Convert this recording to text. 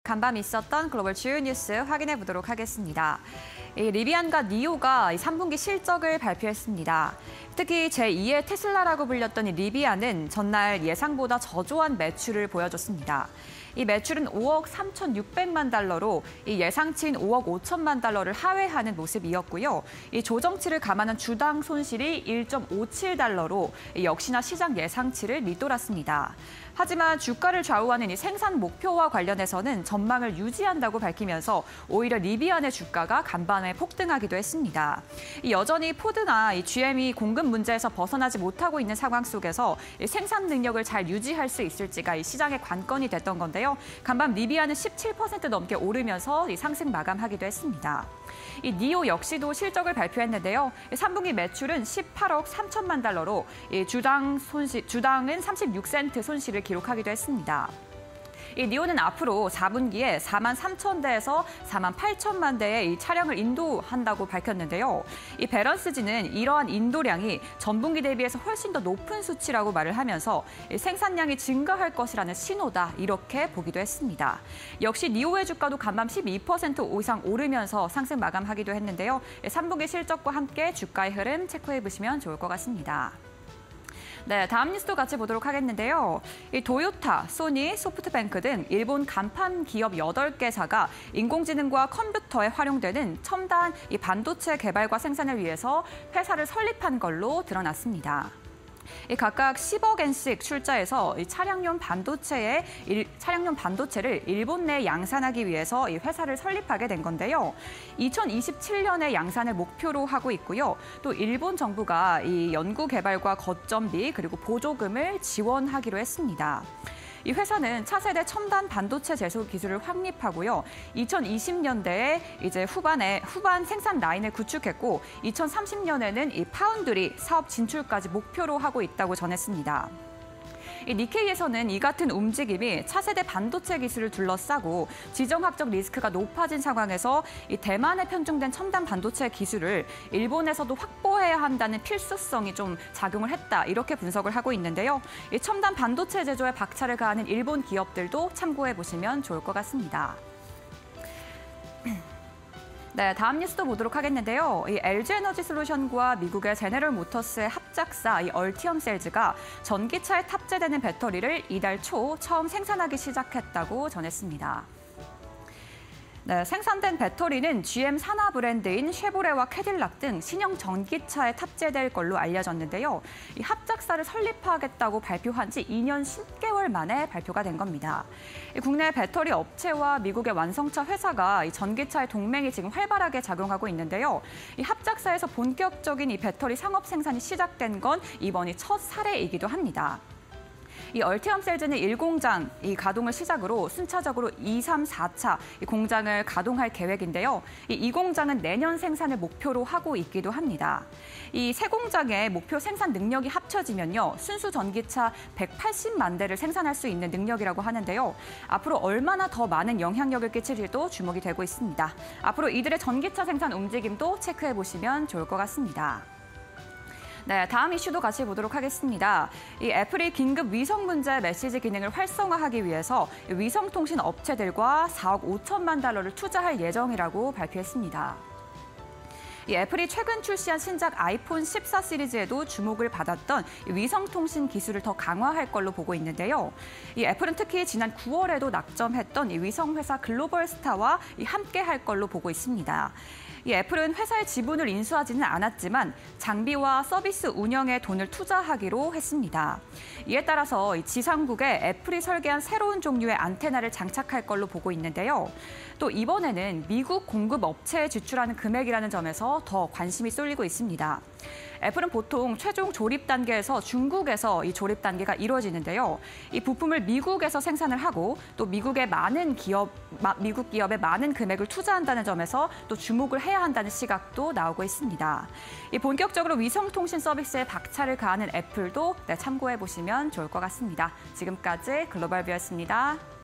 간밤 있었던 글로벌 주요 뉴스 확인해 보도록 하겠습니다. 리비안과 니오가 3분기 실적을 발표했습니다. 특히 제2의 테슬라라고 불렸던 리비안은 전날 예상보다 저조한 매출을 보여줬습니다. 이 매출은 5억 3,600만 달러로 이 예상치인 5억 5천만 달러를 하회하는 모습이었고요. 이 조정치를 감안한 주당 손실이 1.57달러로 역시나 시장 예상치를 밑돌았습니다. 하지만 주가를 좌우하는 이 생산 목표와 관련해서는 전망을 유지한다고 밝히면서 오히려 리비안의 주가가 간밤에 폭등하기도 했습니다. 여전히 포드나 GM이 공급 문제에서 벗어나지 못하고 있는 상황 속에서 생산 능력을 잘 유지할 수 있을지가 시장의 관건이 됐던 건데요. 간밤 리비안은 17% 넘게 오르면서 상승 마감하기도 했습니다. 이 니오 역시도 실적을 발표했는데요. 3분기 매출은 18억 3천만 달러로 주당은 36센트 손실을 기록하기도 했습니다. 이 니오는 앞으로 4분기에 4만 3천 대에서 4만 8천만 대의 이 차량을 인도한다고 밝혔는데요. 이 배런스지는 이러한 인도량이 전분기 대비해서 훨씬 더 높은 수치라고 말을 하면서 생산량이 증가할 것이라는 신호다 이렇게 보기도 했습니다. 역시 니오의 주가도 간밤 12% 이상 오르면서 상승 마감하기도 했는데요. 3분기 실적과 함께 주가의 흐름 체크해 보시면 좋을 것 같습니다. 네, 다음 뉴스도 같이 보도록 하겠는데요. 이 도요타, 소니, 소프트뱅크 등 일본 간판 기업 8개사가 인공지능과 컴퓨터에 활용되는 첨단 반도체 개발과 생산을 위해서 회사를 설립한 걸로 드러났습니다. 각각 10억 엔씩 출자해서 차량용 반도체를 일본 내에 양산하기 위해서 이 회사를 설립하게 된 건데요. 2027년에 양산을 목표로 하고 있고요. 또 일본 정부가 이 연구 개발과 거점비 그리고 보조금을 지원하기로 했습니다. 이 회사는 차세대 첨단 반도체 제조 기술을 확립하고요. 2020년대에 이제 후반 생산 라인을 구축했고 2030년에는 이 파운드리 사업 진출까지 목표로 하고 있다고 전했습니다. 니케이에서는 이 같은 움직임이 차세대 반도체 기술을 둘러싸고 지정학적 리스크가 높아진 상황에서 이 대만에 편중된 첨단 반도체 기술을 일본에서도 확보해야 한다는 필수성이 좀 작용을 했다 이렇게 분석을 하고 있는데요. 이 첨단 반도체 제조에 박차를 가하는 일본 기업들도 참고해 보시면 좋을 것 같습니다. 네, 다음 뉴스도 보도록 하겠는데요. 이 LG에너지솔루션과 미국의 제네럴 모터스의 합작사 얼티엄셀즈가 전기차에 탑재되는 배터리를 이달 초 처음 생산하기 시작했다고 전했습니다. 네, 생산된 배터리는 GM 산하 브랜드인 쉐보레와 캐딜락 등 신형 전기차에 탑재될 걸로 알려졌는데요. 이 합작사를 설립하겠다고 발표한 지 2년 10개월 만에 발표가 된 겁니다. 국내 배터리 업체와 미국의 완성차 회사가 이 전기차의 동맹이 지금 활발하게 작용하고 있는데요. 이 합작사에서 본격적인 이 배터리 상업 생산이 시작된 건 이번이 첫 사례이기도 합니다. 이 얼티엄셀즈는 1공장 가동을 시작으로 순차적으로 2, 3, 4차 공장을 가동할 계획인데요. 이 공장은 내년 생산을 목표로 하고 있기도 합니다. 이 세 공장의 목표 생산 능력이 합쳐지면요. 순수 전기차 180만 대를 생산할 수 있는 능력이라고 하는데요. 앞으로 얼마나 더 많은 영향력을 끼칠지도 주목이 되고 있습니다. 앞으로 이들의 전기차 생산 움직임도 체크해 보시면 좋을 것 같습니다. 네, 다음 이슈도 같이 보도록 하겠습니다. 이 애플이 긴급 위성 문제 메시지 기능을 활성화하기 위해서 위성통신 업체들과 4억 5천만 달러를 투자할 예정이라고 발표했습니다. 이 애플이 최근 출시한 신작 아이폰 14 시리즈에도 주목을 받았던 위성통신 기술을 더 강화할 걸로 보고 있는데요. 이 애플은 특히 지난 9월에도 낙점했던 이 위성회사 글로벌스타와 함께할 걸로 보고 있습니다. 이 애플은 회사의 지분을 인수하지는 않았지만 장비와 서비스 운영에 돈을 투자하기로 했습니다. 이에 따라서 지상국에 애플이 설계한 새로운 종류의 안테나를 장착할 걸로 보고 있는데요. 또 이번에는 미국 공급 업체에 지출하는 금액이라는 점에서 더 관심이 쏠리고 있습니다. 애플은 보통 최종 조립 단계에서 중국에서 이 조립 단계가 이루어지는데요. 이 부품을 미국에서 생산을 하고 또 미국 기업에 많은 금액을 투자한다는 점에서 또 주목을 해야 한다는 시각도 나오고 있습니다. 이 본격적으로 위성통신 서비스에 박차를 가하는 애플도 참고해 보시면 좋을 것 같습니다. 지금까지 글로벌 뷰였습니다.